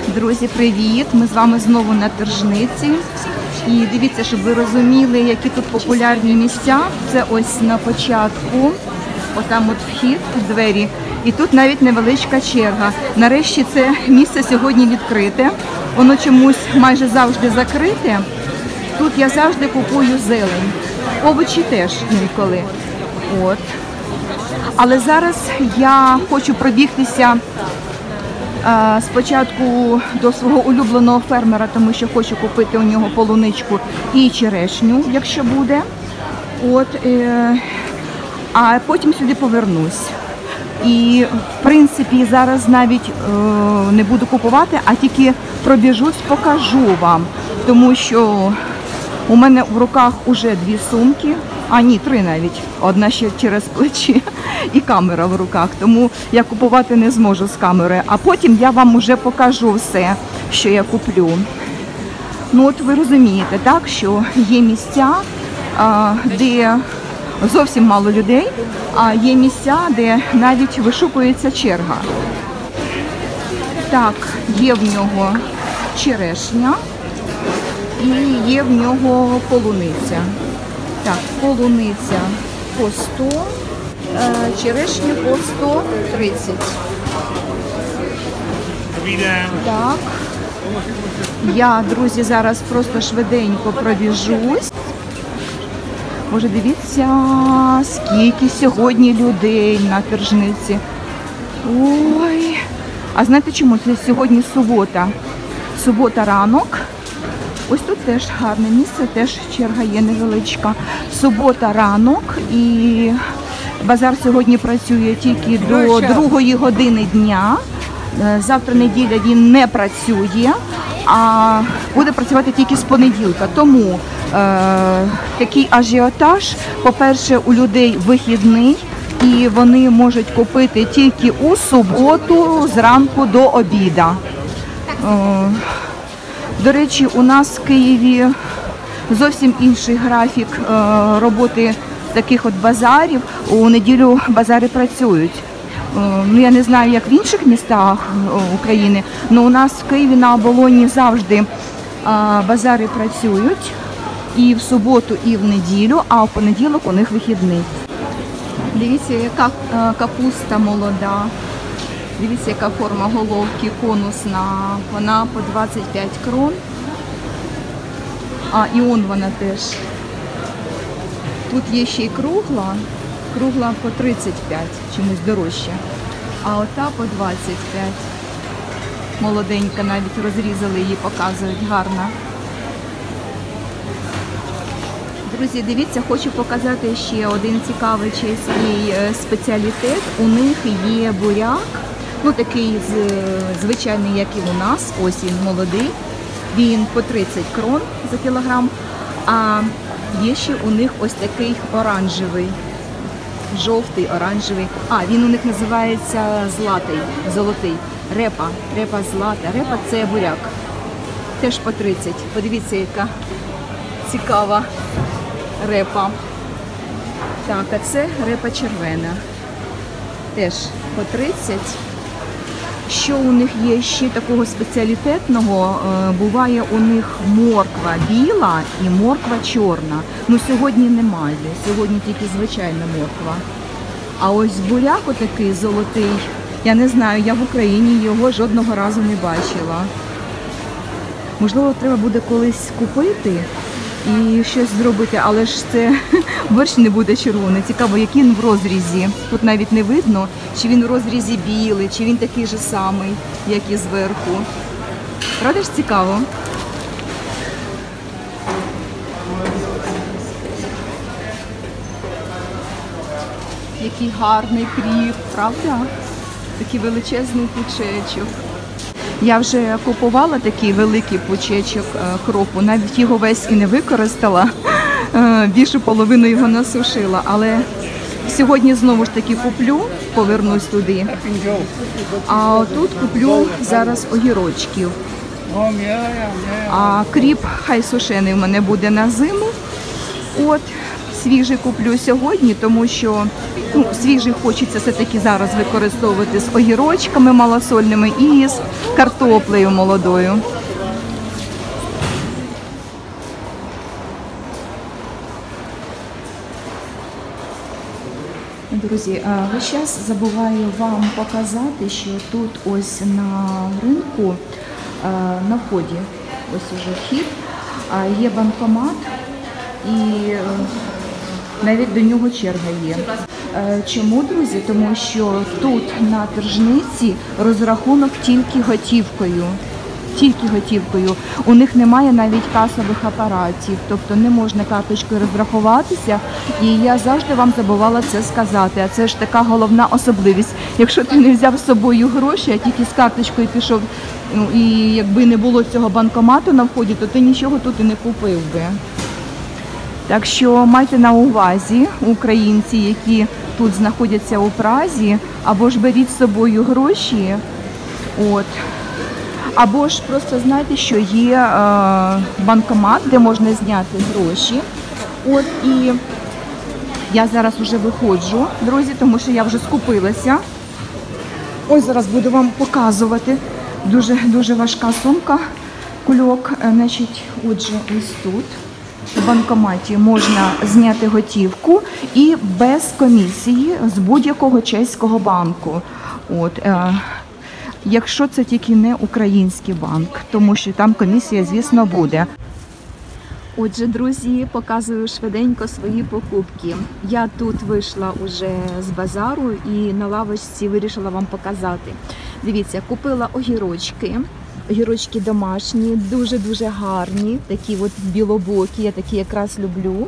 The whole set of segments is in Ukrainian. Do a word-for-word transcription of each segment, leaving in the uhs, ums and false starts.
Друзі, привіт! Ми з вами знову на Тержниці. І дивіться, щоб ви розуміли, які тут популярні місця. Це ось на початку, отам от вхід, двері. І тут навіть невеличка черга. Нарешті це місце сьогодні відкрите. Воно чомусь майже завжди закрите. Тут я завжди купую зелень. Овочі теж інколи. От. Але зараз я хочу пробігтися а, спочатку до свого улюбленого фермера, тому що хочу купити у нього полуничку і черешню, якщо буде. От, е, а потім сюди повернусь. І, в принципі, зараз навіть е, не буду купувати, а тільки пробіжусь, покажу вам. Тому що у мене в руках уже дві сумки, а ні, три навіть, одна ще через плечі і камера в руках, тому я купувати не зможу з камери, а потім я вам уже покажу все, що я куплю. Ну от ви розумієте, так, що є місця, а, де зовсім мало людей, а є місця, де навіть вишукується черга. Так, є в нього черешня. І є в нього полуниця. Так, полуниця по сто, черешня по сто тридцять. Так. Я, друзі, зараз просто швиденько пробіжусь. Боже, дивіться, скільки сьогодні людей на Тержниці. Ой. А знаєте чому? Це сьогодні субота. Субота ранок. Ось тут теж гарне місце, теж черга є невеличка. Субота ранок і базар сьогодні працює тільки до другої години дня. Завтра неділя він не працює, а буде працювати тільки з понеділка. Тому е, такий ажіотаж, по-перше, у людей вихідний і вони можуть купити тільки у суботу зранку до обіда. Е, До речі, у нас в Києві зовсім інший графік роботи таких от базарів. У неділю базари працюють. Ну, я не знаю, як в інших містах України, але у нас в Києві на Оболоні завжди базари працюють і в суботу, і в неділю, а в понеділок у них вихідний. Дивіться, яка капуста молода. Дивіться, яка форма головки конусна, вона по двадцять п'ять крон, а і он вона теж. Тут є ще й кругла, кругла по тридцять п'ять, чомусь дорожче, а ота по двадцять п'ять. Молоденька, навіть розрізали її, показують, гарна. Друзі, дивіться, хочу показати ще один цікавий чеський спеціалітет. У них є буряк. Ну, такий звичайний, як і у нас, ось він молодий, він по тридцять крон за кілограм, а є ще у них ось такий оранжевий, жовтий, оранжевий, а він у них називається златий, золотий, репа, репа злата, репа це буряк, теж по тридцять, подивіться, яка цікава репа. Так, а це репа червона, теж по тридцять. Що у них є ще такого спеціалітетного, буває у них морква біла і морква чорна. Ну сьогодні немає, сьогодні тільки звичайна морква. А ось буряк отакий золотий, я не знаю, я в Україні його жодного разу не бачила. Можливо, треба буде колись купити і щось зробити, але ж це борщ не буде червоний. Цікаво, який він в розрізі. Тут навіть не видно, чи він в розрізі білий, чи він такий же самий, як і зверху. Правда ж цікаво? Який гарний кріп, правда? Такий величезний пучечок. Я вже купувала такий великий пучечок кропу, навіть його весь і не використала, більшу половину його насушила, але сьогодні знову ж таки куплю, повернусь туди, а тут куплю зараз огірочків. А кріп хай сушений в мене буде на зиму. От, свіжий куплю сьогодні, тому що ну, свіжий хочеться все-таки зараз використовувати з огірочками малосольними і з картоплею молодою. Друзі, весь час забуваю вам показати, що тут ось на ринку, на вході, ось уже вхід, є банкомат і навіть до нього черга є. Чому, друзі? Тому що тут на тržниці розрахунок тільки готівкою. Тільки готівкою. У них немає навіть касових апаратів, тобто не можна карточкою розрахуватися. І я завжди вам забувала це сказати. А це ж така головна особливість. Якщо ти не взяв з собою гроші, а тільки з карточкою пішов, ну, і якби не було цього банкомату на вході, то ти нічого тут і не купив би. Так що майте на увазі, українці, які тут знаходяться у Празі, або ж беріть з собою гроші, от. Або ж просто знайте, що є е, банкомат, де можна зняти гроші. От, і я зараз вже виходжу, друзі, тому що я вже скупилася. Ось зараз буду вам показувати. Дуже, дуже важка сумка, кульок. Значить, отже, ось тут в банкоматі можна зняти готівку і без комісії з будь-якого чеського банку. От, е, якщо це тільки не український банк, тому що там комісія, звісно, буде. Отже, друзі, показую швиденько свої покупки. Я тут вийшла уже з базару і на лавочці вирішила вам показати. Дивіться, купила огірочки. Огірочки домашні, дуже-дуже гарні, такі от білобокі, я такі якраз люблю.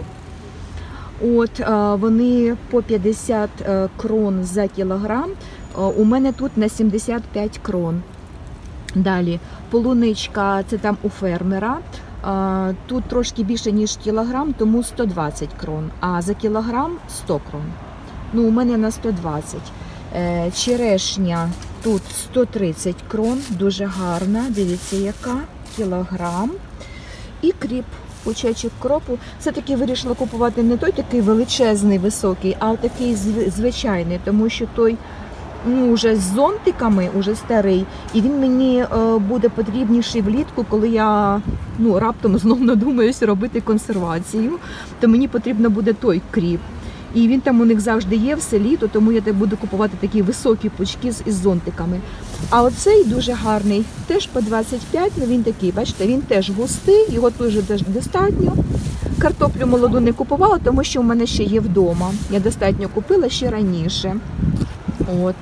От, вони по п'ятдесят крон за кілограм. У мене тут на сімдесят п'ять крон. Далі, полуничка, це там у фермера. Тут трошки більше, ніж кілограм, тому сто двадцять крон. А за кілограм сто крон. Ну, у мене на сто двадцять. Черешня тут сто тридцять крон, дуже гарна. Дивіться, яка, кілограм. І кріп, пучечок кропу. Все-таки вирішила купувати не той такий величезний, високий, а такий звичайний, тому що той, ну, вже з зонтиками, уже старий, і він мені е, буде потрібніший влітку, коли я, ну, раптом знов надумаюся робити консервацію, то мені потрібно буде той кріп. І він там у них завжди є все літо, тому я буду купувати такі високі пучки з, із зонтиками. А оцей дуже гарний, теж по двадцять п'ять, ну він такий, бачите, він теж густий, його дуже достатньо. Картоплю молоду не купувала, тому що в мене ще є вдома. Я достатньо купила ще раніше. От.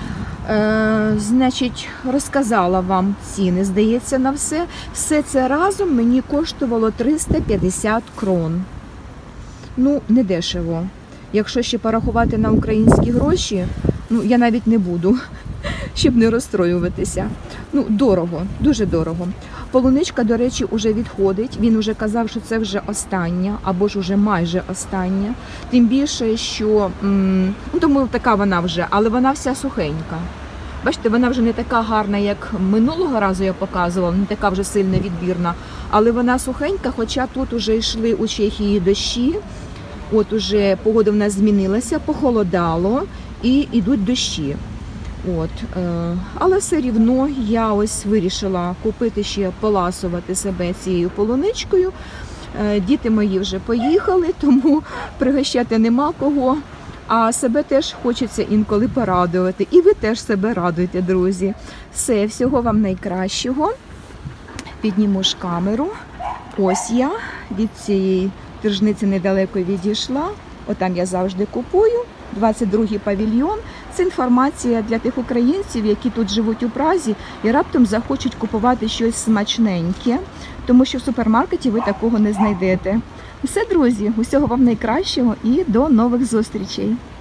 Е, значить, розказала вам ціни, здається, на все. Все це разом мені коштувало триста п'ятдесят крон. Ну, не дешево. Якщо ще порахувати на українські гроші, ну, я навіть не буду, щоб не розстроюватися. Ну, дорого, дуже дорого. Полуничка, до речі, вже відходить. Він вже казав, що це вже остання, або ж вже майже остання. Тим більше, що, м, ну, тому така вона вже, але вона вся сухенька. Бачите, вона вже не така гарна, як минулого разу я показувала, не така вже сильно відбірна, але вона сухенька, хоча тут вже йшли у Чехії дощі. От уже погода в нас змінилася, похолодало і йдуть дощі. От, е, але все рівно я ось вирішила купити ще, поласувати себе цією полуничкою. Е, діти мої вже поїхали, тому пригощати нема кого. А себе теж хочеться інколи порадувати. І ви теж себе радуйте, друзі. Все, всього вам найкращого. Підніму ж камеру. Ось я від цієї тržниці недалеко відійшла. Отам я завжди купую. двадцять другий павільйон. Це інформація для тих українців, які тут живуть у Празі і раптом захочуть купувати щось смачненьке, тому що в супермаркеті ви такого не знайдете. Все, друзі, усього вам найкращого і до нових зустрічей!